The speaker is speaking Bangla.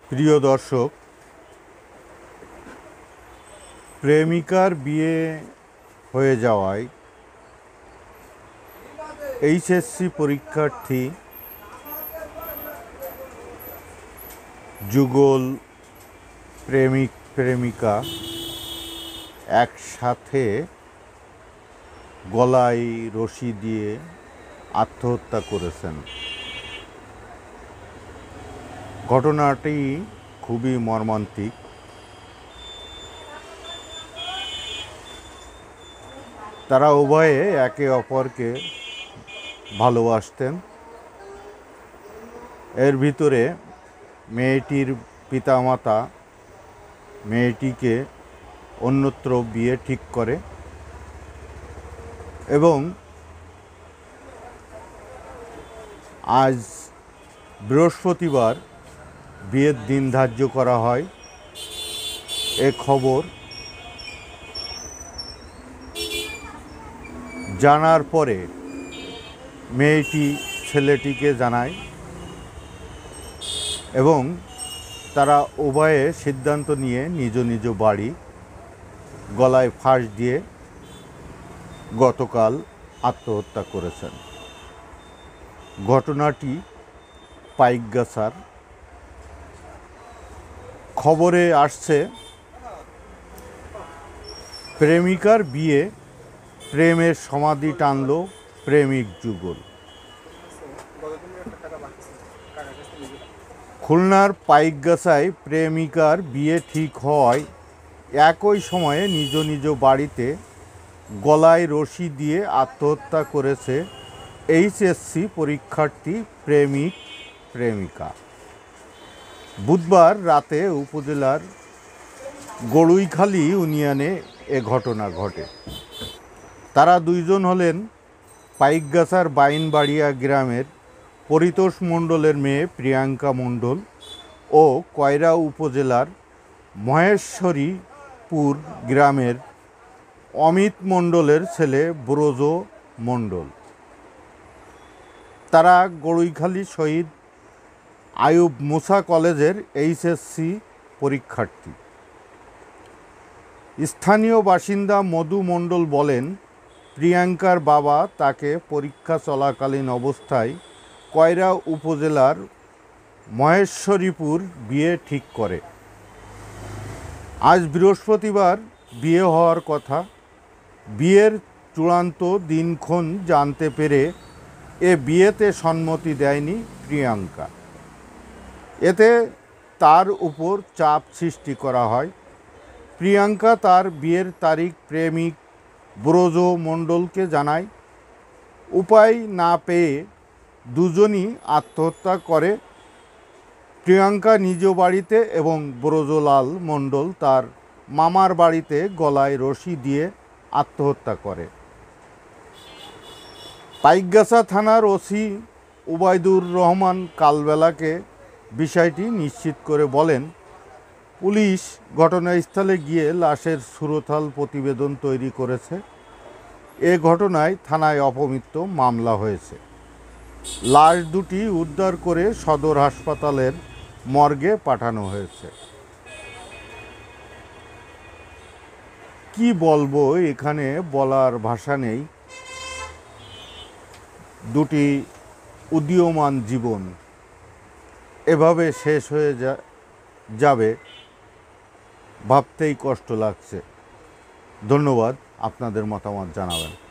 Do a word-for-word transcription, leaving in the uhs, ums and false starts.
প্রিয় দর্শক, প্রেমিকার বিয়ে হয়ে যাওয়ায় এইচএসসি পরীক্ষার্থী যুগল প্রেমিক প্রেমিকা একসাথে গলায় রশি দিয়ে আত্মহত্যা করেছেন। ঘটনাটি খুবই মর্মান্তিক। তারা উভয়ে একে অপরকে ভালোবাসতেন। এর ভিতরে মেয়েটির পিতামাতা মেয়েটিকে অন্যত্র বিয়ে ঠিক করে এবং আজ বৃহস্পতিবার বিয়ের দিন ধার্য করা হয়। এ খবর জানার পরে মেয়েটি ছেলেটিকে জানায় এবং তারা উভয়ে সিদ্ধান্ত নিয়ে নিজ নিজ বাড়ি গলায় ফাঁস দিয়ে গতকাল আত্মহত্যা করেছেন। ঘটনাটি পাইকগাছার। খবরে আসছে প্রেমিকার বিয়ে, প্রেমের সমাধি টানল প্রেমিক যুগল। খুলনার পাইকগাছায় প্রেমিকার বিয়ে ঠিক হওয়ায় একই সময়ে নিজ নিজ বাড়িতে গলায় রশি দিয়ে আত্মহত্যা করেছে এইচএসসি পরীক্ষার্থী প্রেমিক প্রেমিকা। বুধবার রাতে উপজেলার গড়ুইখালী ইউনিয়নে এ ঘটনা ঘটে। তারা দুইজন হলেন পাইকগাছার বাইনবাড়িয়া গ্রামের পরিতোষ মণ্ডলের মেয়ে প্রিয়াঙ্কা মণ্ডল ও কয়রা উপজেলার মহেশ্বরীপুর গ্রামের অমিত মণ্ডলের ছেলে ব্রজ মণ্ডল। তারা গড়ুইখালী শহীদ আয়ুব মুসা কলেজের এইচএসসি পরীক্ষার্থী। স্থানীয় বাসিন্দা মধু মণ্ডল বলেন, প্রিয়াঙ্কার বাবা তাকে পরীক্ষা চলাকালীন অবস্থায় কয়রা উপজেলার মহেশ্বরীপুর বিয়ে ঠিক করে। আজ বৃহস্পতিবার বিয়ে হওয়ার কথা। বিয়ের চূড়ান্ত দিনক্ষণ জানতে পেরে এ বিয়েতে সম্মতি দেয়নি প্রিয়াঙ্কা। এতে তার উপর চাপ সৃষ্টি করা হয়। প্রিয়াঙ্কা তার বিয়ের তারিখ প্রেমিক ব্রজ মণ্ডলকে জানায়। উপায় না পেয়ে দুজনই আত্মহত্যা করে। প্রিয়াঙ্কা নিজ বাড়িতে এবং ব্রজলাল মণ্ডল তার মামার বাড়িতে গলায় রশি দিয়ে আত্মহত্যা করে। পাইকগাছা থানার ওসি উবাইদুর রহমান কালবেলাকে বিষয়টি নিশ্চিত করে বলেন, পুলিশ ঘটনাস্থলে গিয়ে লাশের সুরতাল প্রতিবেদন তৈরি করেছে। এ ঘটনায় থানায় অপমৃত্যু মামলা হয়েছে। লাশ দুটি উদ্ধার করে সদর হাসপাতালের মর্গে পাঠানো হয়েছে। কি বলবো, এখানে বলার ভাষা নেই। দুটি উদীয়মান জীবন এভাবে শেষ হয়ে যাবে ভাবতেই কষ্ট লাগছে। ধন্যবাদ। আপনাদের মতামত জানাবেন।